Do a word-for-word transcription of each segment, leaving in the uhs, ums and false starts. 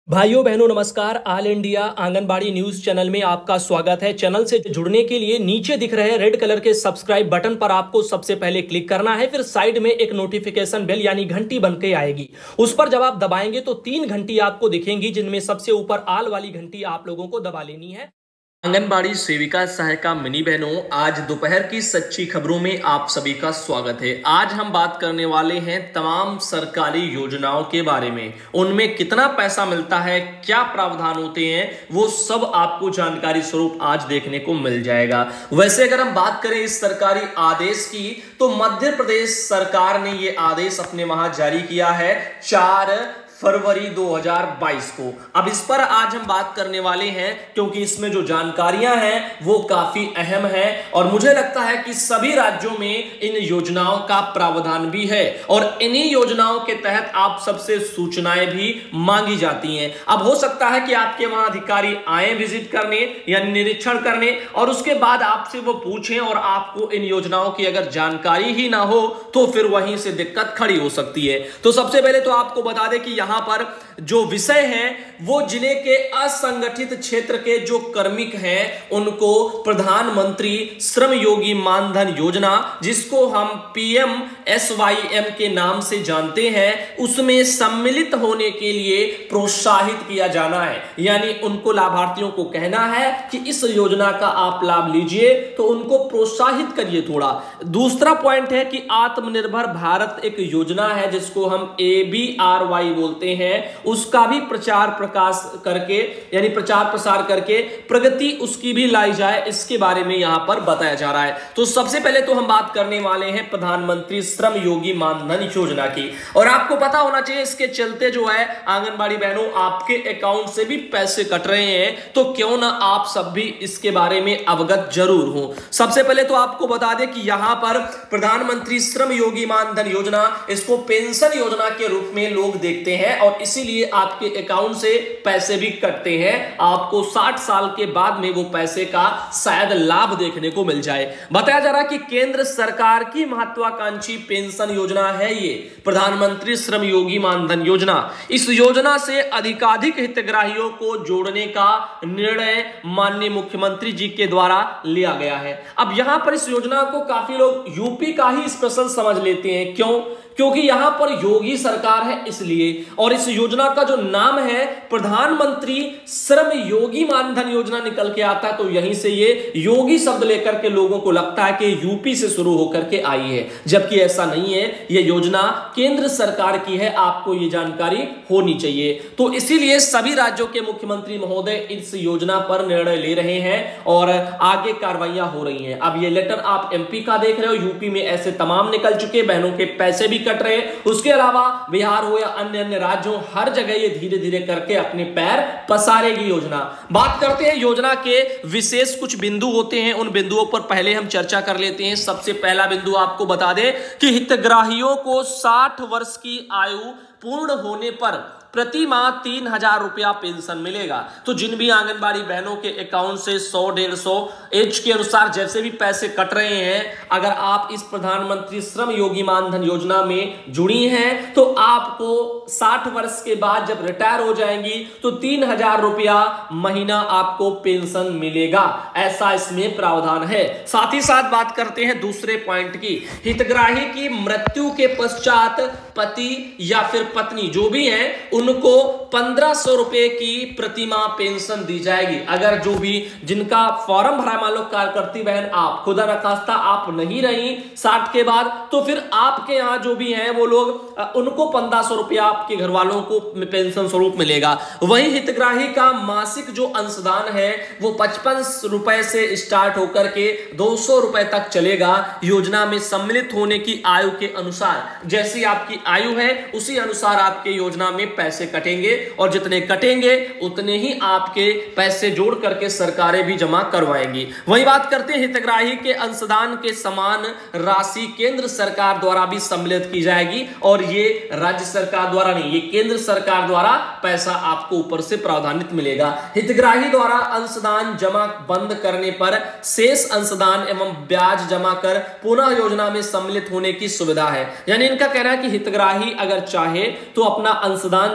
भाइयों बहनों नमस्कार। All India anganwadi news channel में आपका स्वागत है। चैनल से जुड़ने के लिए नीचे दिख रहे रेड कलर के सब्सक्राइब बटन पर आपको सबसे पहले क्लिक करना है। फिर साइड में एक नोटिफिकेशन बेल यानी घंटी बन के आएगी, उस पर जब आप दबाएंगे तो तीन घंटी आपको दिखेंगी, जिनमें सबसे ऊपर आल वाली घंटी आप लोगों को दबा लेनी है। आंगनबाड़ी सेविका सहायिका मिनी बहनों, आज दोपहर की सच्ची खबरों में आप सभी का स्वागत है। आज हम बात करने वाले हैं तमाम सरकारी योजनाओं के बारे में, उनमें कितना पैसा मिलता है, क्या प्रावधान होते हैं, वो सब आपको जानकारी स्वरूप आज देखने को मिल जाएगा। वैसे अगर हम बात करें इस सरकारी आदेश की, तो मध्य प्रदेश सरकार ने ये आदेश अपने वहां जारी किया है चार फरवरी दो हज़ार बाईस को। अब इस पर आज हम बात करने वाले हैं, क्योंकि इसमें जो जानकारियां हैं वो काफी अहम है और मुझे लगता है कि सभी राज्यों में इन योजनाओं का प्रावधान भी है और इन्हीं योजनाओं के तहत आप सबसे सूचनाएं भी मांगी जाती हैं। अब हो सकता है कि आपके वहां अधिकारी आए विजिट करने या निरीक्षण करने और उसके बाद आपसे वो पूछें और आपको इन योजनाओं की अगर जानकारी ही ना हो तो फिर वहीं से दिक्कत खड़ी हो सकती है। तो सबसे पहले तो आपको बता दें कि यहां पर जो विषय है वो जिले के असंगठित क्षेत्र के जो कार्मिक हैं उनको प्रधानमंत्री श्रम योगी मानधन योजना, जिसको हम पीएम एसवाईएम के नाम से जानते हैं, उसमें सम्मिलित होने के लिए प्रोत्साहित किया जाना है। यानी उनको लाभार्थियों को कहना है कि इस योजना का आप लाभ लीजिए, तो उनको प्रोत्साहित करिए थोड़ा। दूसरा पॉइंट है कि आत्मनिर्भर भारत एक योजना है जिसको हम ए बी आर वाई बोलते हैं, उसका भी प्रचार प्रकाश करके यानी प्रचार प्रसार करके प्रगति उसकी भी लाई जाए, इसके बारे में यहां पर बताया जा रहा है। तो सबसे पहले तो हम बात करने वाले हैं प्रधानमंत्री श्रम योगी मानधन योजना की, और आपको पता होना चाहिए इसके चलते जो है आंगनबाड़ी बहनों आपके अकाउंट से भी पैसे कट रहे हैं, तो क्यों ना आप सब भी इसके बारे में अवगत जरूर हो। सबसे पहले तो आपको बता दें कि यहां पर प्रधानमंत्री श्रम योगी मानधन योजना, इसको पेंशन योजना के रूप में लोग देखते हैं और इसीलिए आपके अकाउंट से पैसे भी कटते हैं। आपको साठ साल के बाद में वो पैसे का शायद लाभ देखने को मिल जाए। बताया जा रहा है कि केंद्र सरकार की महत्वाकांक्षी पेंशन योजना है ये प्रधानमंत्री श्रम योगी मानधन योजना। इस योजना से अधिकाधिक हितग्राहियों को जोड़ने का निर्णय माननीय मुख्यमंत्री जी के द्वारा लिया गया है। अब यहां पर इस योजना को काफी लोग यूपी का ही स्पेशल समझ लेते हैं। क्यों? क्योंकि यहां पर योगी सरकार है इसलिए, और इस योजना का जो नाम है प्रधानमंत्री श्रम योगी मानधन योजना निकल के आता है, तो यहीं से ये योगी शब्द लेकर के लोगों को लगता है कि यूपी से शुरू होकर के आई है, जबकि ऐसा नहीं है। ये योजना केंद्र सरकार की है, आपको ये जानकारी होनी चाहिए। तो इसीलिए सभी राज्यों के मुख्यमंत्री महोदय इस योजना पर निर्णय ले रहे हैं और आगे कार्रवाइयां हो रही हैं। अब ये लेटर आप एमपी का देख रहे हो, यूपी में ऐसे तमाम निकल चुके, बहनों के पैसे भी कट रहे। उसके अलावा बिहार हो या अन्य अन्य राज्यों, हर जगह ये धीरे धीरे करके अपने पैर पसारेगी योजना। बात करते हैं योजना के विशेष कुछ बिंदु होते हैं, उन बिंदुओं पर पहले हम चर्चा कर लेते हैं। सबसे पहला बिंदु आपको बता दें कि हितग्राहियों को साठ वर्ष की आयु पूर्ण होने पर प्रति माह तीन हजार रुपया पेंशन मिलेगा। तो जिन भी आंगनबाड़ी बहनों के अकाउंट से सौ डेढ़ सौ एज के अनुसार जैसे भी पैसे कट रहे हैं, अगर आप इस प्रधानमंत्री श्रम योगी मानधन योजना में जुड़ी हैं तो आपको साठ वर्ष के बाद जब रिटायर हो जाएंगी तो तीन हजार रुपया महीना आपको पेंशन मिलेगा, ऐसा इसमें प्रावधान है। साथ ही साथ बात करते हैं दूसरे पॉइंट की। हितग्राही की मृत्यु के पश्चात पति या फिर पत्नी जो भी है उनको पंद्रह सौ रुपए की प्रतिमाह पेंशन दी जाएगी। अगर जो भी जिनका फॉर्म भरा, मान लो कार्यकर्ती बहन आप खुदा न खास्ता आप नहीं रही साठ के बाद, तो फिर आपके यहाँ जो भी हैं वो लोग उनको पंद्रह सौ रुपया आपके घर वालों को पेंशन स्वरूप मिलेगा। वहीं हितग्राही का मासिक जो अंशदान है वो पचपन रुपए से स्टार्ट होकर के दो सौ रुपए तक चलेगा। योजना में सम्मिलित होने की आयु के अनुसार, जैसी आपकी आयु है उसी अनुसार आपके योजना में पैसे कटेंगे और जितने कटेंगे उतने ही आपके पैसे जोड़ करके सरकारें भी जमा करवाएंगी। वही बात करते हैं हितग्राही के अंशदान के समान राशि केंद्र सरकार द्वारा भी सम्मिलित की जाएगी, और ये राज्य सरकार द्वारा नहीं, ये केंद्र सरकार द्वारा पैसा आपको ऊपर से प्रावधानित मिलेगा। हितग्राही द्वारा अंशदान जमा बंद करने पर शेष अंशदान एवं ब्याज जमा कर पुनः योजना में सम्मिलित होने की सुविधा है। यानी इनका कहना है कि हितग्राही अगर चाहे तो अपना अंशदान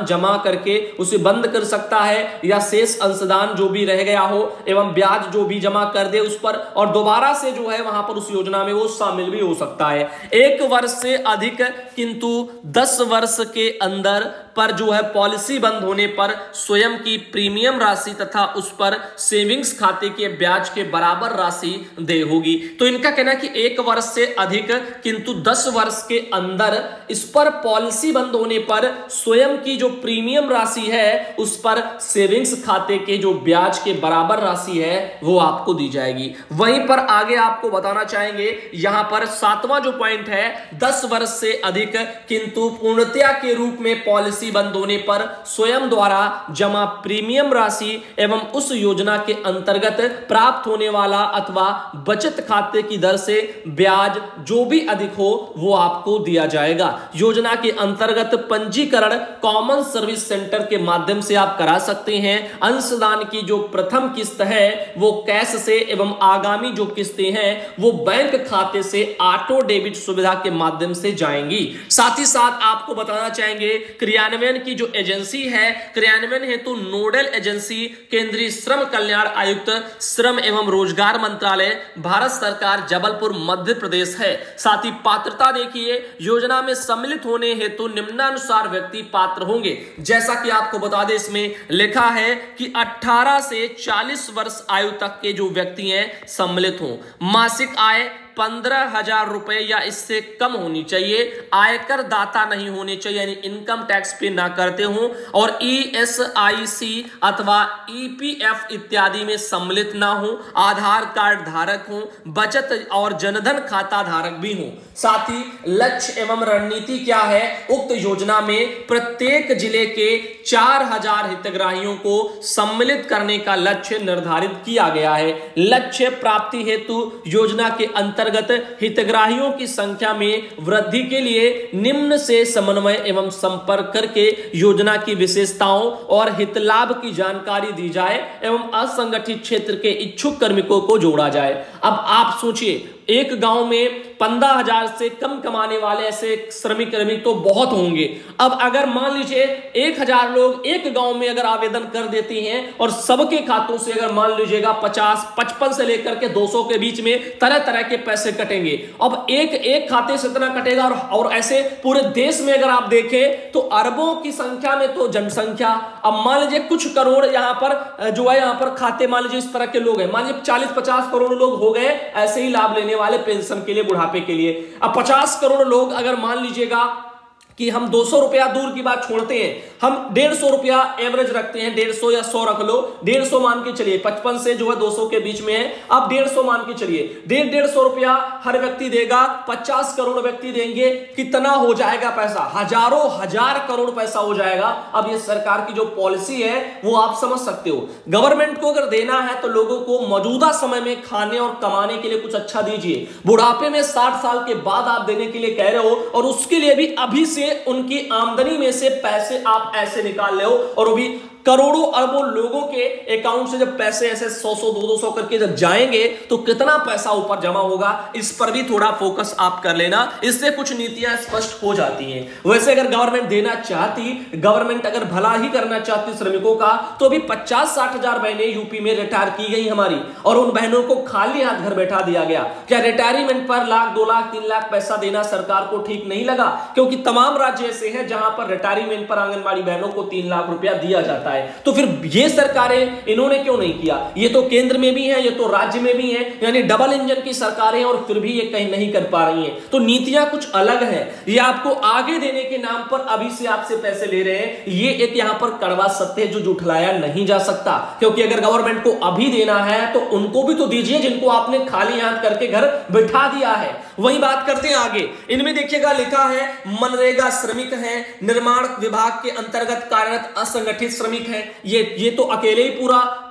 जमा करके उसे बंद कर सकता है, या शेष अंशदान जो भी रह गया हो एवं ब्याज जो भी जमा कर दे उस पर, और दोबारा से जो है वहां पर उस योजना में वो शामिल भी हो सकता है। एक वर्ष से अधिक किंतु दस वर्ष के अंदर पर जो है पॉलिसी बंद होने पर स्वयं की प्रीमियम राशि तथा उस पर सेविंग्स खाते के ब्याज के बराबर राशि देय होगी। तो इनका कहना है कि एक वर्ष से अधिक किंतु दस वर्ष के अंदर इस पर पॉलिसी बंद होने पर स्वयं की जो प्रीमियम राशि है उस पर सेविंग्स खाते के जो ब्याज के बराबर राशि है वो आपको दी जाएगी। वहीं पर आगे आपको बताना चाहेंगे यहां पर सातवां जो पॉइंट है, दस वर्ष से अधिक किंतु पूर्णतया के रूप में पॉलिसी बंद होने पर स्वयं द्वारा जमा प्रीमियम राशि एवं उस योजना के अंतर्गत प्राप्त होने वाला अथवा बचत खाते की दर से ब्याज जो भी अधिक हो वो आपको दिया जाएगा। योजना के अंतर्गत पंजीकरण कॉमन सर्विस सेंटर के माध्यम से आप करा सकते हैं। अंशदान की जो प्रथम किस्त है वो कैश से एवं आगामी जो किस्तें हैं वो बैंक खाते से ऑटो डेबिट सुविधा के माध्यम से जाएंगी। साथ ही साथ आपको बताना चाहेंगे क्रियान्वयन की जो एजेंसी है, क्रियान्वयन हेतु तो नोडल एजेंसी केंद्रीय श्रम कल्याण आयुक्त श्रम एवं रोजगार मंत्रालय भारत सरकार जबलपुर मध्य प्रदेश है। साथ ही पात्रता देखिए, योजना में सम्मिलित होने हेतु तो निम्नानुसार व्यक्ति पात्र होंगे। जैसा कि आपको बता दें इसमें लिखा है कि अठारह से चालीस वर्ष आयु तक के जो व्यक्ति हैं सम्मिलित हों। मासिक आय पंद्रह हजार रुपए या इससे कम होनी चाहिए, आयकर दाता नहीं होने चाहिए यानी इनकम टैक्स पे ना करते हो, और ई एस आई सी अथवा ई पी एफ इत्यादि में सम्मिलित ना हो, आधार कार्ड धारक हो, बचत और जनधन खाता धारक भी हो। साथ ही लक्ष्य एवं रणनीति क्या है, उक्त योजना में प्रत्येक जिले के चार हजार हितग्राहियों को सम्मिलित करने का लक्ष्य निर्धारित किया गया है। लक्ष्य प्राप्ति हेतु योजना के अंतर्गत हितग्राहियों की संख्या में वृद्धि के लिए निम्न से समन्वय एवं संपर्क करके योजना की विशेषताओं और हित लाभ की जानकारी दी जाए एवं असंगठित क्षेत्र के इच्छुक कार्मिकों को जोड़ा जाए। अब आप सोचिए, एक गांव में पंद्रह हजार से कम कमाने वाले ऐसे श्रमिक कर्मिक तो बहुत होंगे। अब अगर मान लीजिए एक हजार लोग एक गांव में अगर आवेदन कर देते हैं और सबके खातों से अगर मान लीजिएगा पचास पचपन से लेकर के दो सौ के बीच में तरह तरह के पैसे कटेंगे। अब एक एक खाते से इतना कटेगा, और, और ऐसे पूरे देश में अगर आप देखें तो अरबों की संख्या में तो जनसंख्या, अब मान लीजिए कुछ करोड़ यहां पर जो है यहां पर खाते मान लीजिए इस तरह के लोग हैं, मान लीजिए चालीस पचास करोड़ लोग हो गए ऐसे ही लाभ लेने वाले पेंशन के लिए, बुढ़ापे के लिए। अब पचास करोड़ लोग अगर मान लीजिएगा कि हम दो सौ रुपया दूर की बात छोड़ते हैं, हम डेढ़ सौ रुपया एवरेज रखते हैं, डेढ़ सौ या सौ रख लो, डेढ़ सौ मान के चलिए, पचपन से जो है दो सौ के बीच में है, अब डेढ़ सौ मान के चलिए, डेढ़ डेढ़ सौ रुपया हर व्यक्ति देगा, पचास करोड़ व्यक्ति देंगे, कितना हो जाएगा पैसा, हजारों हजार करोड़ पैसा हो जाएगा। अब ये सरकार की जो पॉलिसी है वो आप समझ सकते हो। गवर्नमेंट को अगर देना है तो लोगों को मौजूदा समय में खाने और कमाने के लिए कुछ अच्छा दीजिए, बुढ़ापे में साठ साल के बाद आप देने के लिए कह रहे हो, और उसके लिए भी अभी से उनकी आमदनी में से पैसे आप ऐसे निकाल ले हो, और वो भी करोड़ों अरबों लोगों के अकाउंट से जब पैसे ऐसे सौ सौ दो दो सौ करके जब जाएंगे तो कितना पैसा ऊपर जमा होगा, इस पर भी थोड़ा फोकस आप कर लेना, इससे कुछ नीतियां स्पष्ट हो जाती हैं। वैसे अगर गवर्नमेंट देना चाहती, गवर्नमेंट अगर भला ही करना चाहती श्रमिकों का, तो अभी पचास साठ हजार बहनें यूपी में रिटायर की गई हमारी, और उन बहनों को खाली हाथ घर बैठा दिया गया। क्या रिटायरमेंट पर लाख दो लाख तीन लाख पैसा देना सरकार को ठीक नहीं लगा? क्योंकि तमाम राज्य ऐसे हैं जहां पर रिटायरमेंट पर आंगनबाड़ी बहनों को तीन लाख रुपया दिया जाता है। तो फिर ये सरकारें इन्होंने क्यों नहीं किया? ये तो केंद्र में भी है, ये तो राज्य में भी है, यानी डबल इंजन की सरकारें, और फिर भी ये कहीं नहीं कर पा रही हैं। तो नीतियां कुछ अलग हैं। ये आपको आगे देने के नाम पर अभी से आपसे पैसे ले रहे हैं, ये एक यहां पर कड़वा सत्य है जो झुठलाया नहीं जा सकता। क्योंकि अगर गवर्नमेंट को अभी देना है तो उनको भी तो दीजिए जिनको आपने खाली हाथ करके घर बिठा दिया है। वही बात करते हैं आगे, इनमें देखिएगा लिखा है मनरेगा श्रमिक है, निर्माण विभाग के अंतर्गत कार्यरत असंगठित श्रमिक है। ये ये तो अकेले ही पूरा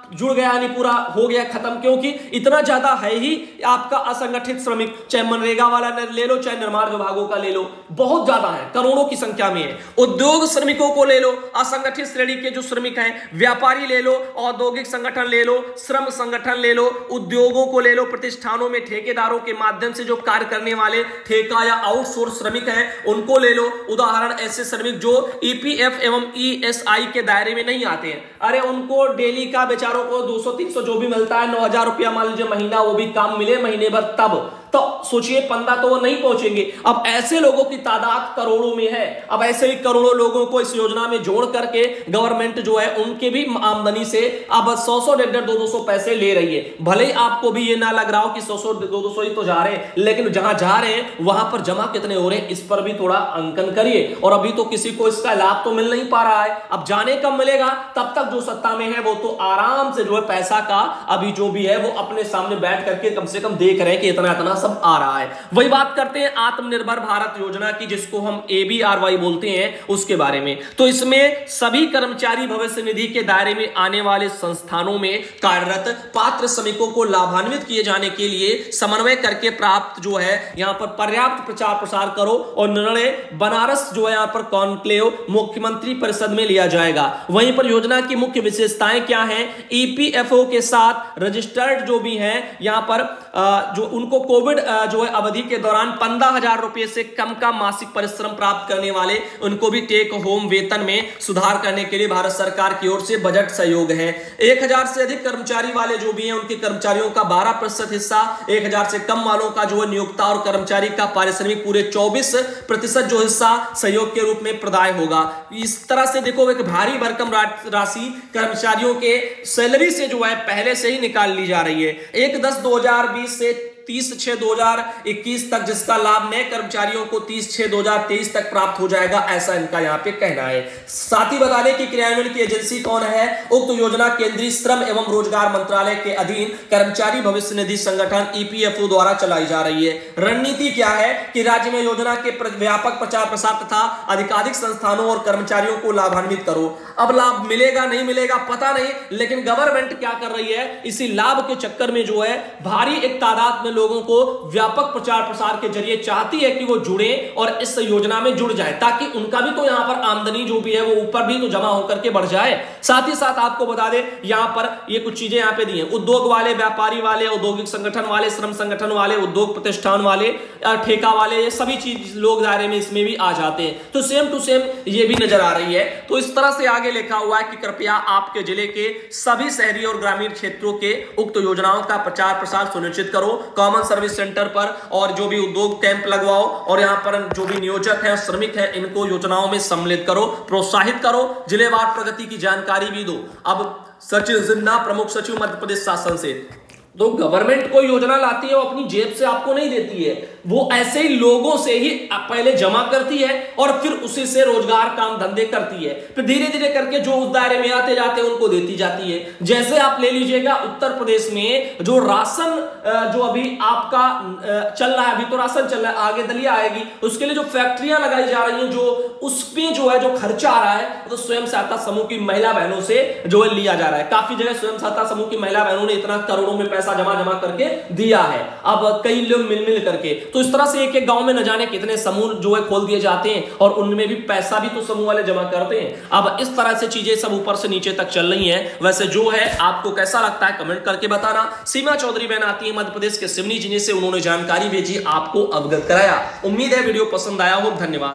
जुड़ गया, यानी पूरा हो गया खत्म, क्योंकि इतना ज्यादा है ही आपका असंगठित श्रमिक, चाहे मनरेगा वाला ले लो चाहे निर्माण विभागों का ले लो, बहुत ज्यादा है, करोड़ों की संख्या में है। उद्योग श्रमिकों को ले लो, असंगठित श्रेणी के जो श्रमिक हैं, व्यापारी ले लो, औद्योगिक संगठन ले लो, श्रम संगठन ले लो, उद्योगों को ले लो, प्रतिष्ठानों में ठेकेदारों के माध्यम से जो कार्य करने वाले ठेका या आउटसोर्स श्रमिक हैं उनको ले लो। उदाहरण ऐसे श्रमिक जो ईपीएफ एवं ईएसआई के दायरे में नहीं आते हैं, अरे उनको डेली का बेचारों को दो सौ तीन सौ जो भी मिलता है, नौ हजार रुपया मान लीजिए महीना, वो भी काम मिले महीने भर, तब तो सोचिए पंद्रह तो वो नहीं पहुंचेंगे। अब ऐसे लोगों की तादाद करोड़ों में है। अब ऐसे ही करोड़ों लोगों को इस योजना में जोड़ करके गवर्नमेंट जो है उनके भी आमदनी से अब सौ सौ डेढ़ डेढ़ दो दो सौ पैसे ले रही है। भले ही आपको भी ये ना लग रहा हो कि सौ सौ दो दो सौ ही तो जा रहे हैं, लेकिन जहां जा रहे हैं वहां पर जमा कितने हो रहे हैं इस पर भी थोड़ा अंकन करिए। और अभी तो किसी को इसका लाभ तो मिल नहीं पा रहा है। अब जाने कब मिलेगा, तब तक जो सत्ता में है वो तो आराम से जो है पैसा का अभी जो भी है वो अपने सामने बैठ करके कम से कम देख रहे हैं कि इतना इतना सब आ रहा है। वही बात करते हैं आत्मनिर्भर भारत योजना की, जिसको हम ए बी आर वाई बोलते हैं, उसके बारे में। तो इसमें सभी कर्मचारी भविष्य निधि के दायरे में आने वाले संस्थानों में कार्यरत पात्र श्रमिकों को लाभान्वित किए जाने के लिए समन्वय करके प्राप्त जो है यहां पर पर्याप्त प्रचार प्रसार करो और निर्णय बनारस जो है यहां पर कॉन्क्लेव मुख्यमंत्री परिषद में लिया जाएगा। वहीं पर योजना की मुख्य विशेषताएं क्या हैं, ईपीएफओ के साथ रजिस्टर्ड जो भी हैं यहां पर जो उनको कोविड जो है अवधि के दौरान पंद्रह हजार रुपए से कम का मासिक परिश्रम प्राप्त करने वाले उनको भी टेक होम वेतन में सुधार करने के लिए भारत सरकार की ओर से बजट सहयोग है। एक हजार से अधिक कर्मचारी वाले जो भी हैं उनके कर्मचारियों का बारह प्रतिशत हिस्सा, एक हजार से कम वालों का जो है नियोक्ता और कर्मचारी का पारिश्रमिक पूरे चौबीस प्रतिशत जो हिस्सा सहयोग के रूप में प्रदाय होगा। इस तरह से देखो एक भारी भरकम राशि कर्मचारियों के सैलरी से जो है पहले से ही निकाल ली जा रही है। एक दस दो हजार बीस से तीस छह दो हजार इक्कीस तक जिसका लाभ नए कर्मचारियों को तीस छह दो हजार तेईस तक प्राप्त हो जाएगा, ऐसा इनका यहाँ पे कहना है। साथ ही बता दें कि क्रियान्वयन की एजेंसी कौन है, उक्त योजना केंद्रीय श्रम एवं रोजगार मंत्रालय के अधीन कर्मचारी भविष्य निधि संगठन ईपीएफओ द्वारा चलाई जा रही है। रणनीति क्या है कि राज्य में योजना के व्यापक प्रचार प्रसार तथा अधिकाधिक संस्थानों और कर्मचारियों को लाभान्वित करो। अब लाभ मिलेगा नहीं मिलेगा पता नहीं, लेकिन गवर्नमेंट क्या कर रही है, इसी लाभ के चक्कर में जो है भारी एक तादाद में लोगों को व्यापक प्रचार प्रसार के जरिए चाहती है कि वो जुड़े और इस योजना में जुड़ जाए, ताकि उनका भी तो यहां पर आमदनी जो भी है वो ऊपर भी तो जमा होकर के बढ़ जाए। साथ ही साथ आपको बता दें यहां पर ये कुछ चीजें यहां पे दी हैं, उद्योग वाले, व्यापारी वाले, औद्योगिक संगठन वाले, श्रम संगठन वाले, उद्योग प्रतिष्ठान वाले, ठेका वाले, ये सभी चीज लोग दायरे में इसमें भी आ जाते हैं। तो सेम टू सेम ये भी नजर आ रही है। तो इस तरह से आगे लिखा हुआ है कि कृपया आपके जिले के सभी शहरी और ग्रामीण क्षेत्रों के उक्त योजनाओं का प्रचार प्रसार सुनिश्चित करो, कॉमन सर्विस सेंटर पर और जो भी उद्योग कैंप लगवाओ और यहां पर जो भी नियोजक है, श्रमिक है, इनको योजनाओं में सम्मिलित करो, प्रोत्साहित करो, जिलेवार प्रगति की जानकारी भी दो। अब सचिव जिन्ना, प्रमुख सचिव मध्य प्रदेश शासन से, तो गवर्नमेंट कोई योजना लाती है वो अपनी जेब से आपको नहीं देती है, वो ऐसे ही लोगों से ही पहले जमा करती है और फिर उसी से रोजगार काम धंधे करती है, फिर धीरे धीरे करके जो उस दायरे में आते जाते हैं उनको देती जाती है। जैसे आप ले लीजिएगा उत्तर प्रदेश में जो राशन जो अभी आपका चल रहा है, अभी तो राशन चल रहा है, आगे दलिया आएगी, उसके लिए जो फैक्ट्रियां लगाई जा रही हैं, जो उसमें जो है जो खर्चा आ रहा है तो स्वयं सहायता समूह की महिला बहनों से जो है लिया जा रहा है। काफी जगह स्वयं सहायता समूह की महिला बहनों ने इतना करोड़ों में पैसा जमा जमा करके दिया है, अब कई लोग मिल मिल करके। तो इस तरह से एक एक गांव में न जाने कितने समूह जो है खोल दिए जाते हैं और उनमें भी पैसा भी तो समूह वाले जमा करते हैं। अब इस तरह से चीजें सब ऊपर से नीचे तक चल रही हैं। वैसे जो है आपको कैसा लगता है कमेंट करके बताना। सीमा चौधरी बहन आती है मध्य प्रदेश के सिवनी जिले से, उन्होंने जानकारी भेजी, आपको अवगत कराया। उम्मीद है वीडियो पसंद आया हो। धन्यवाद।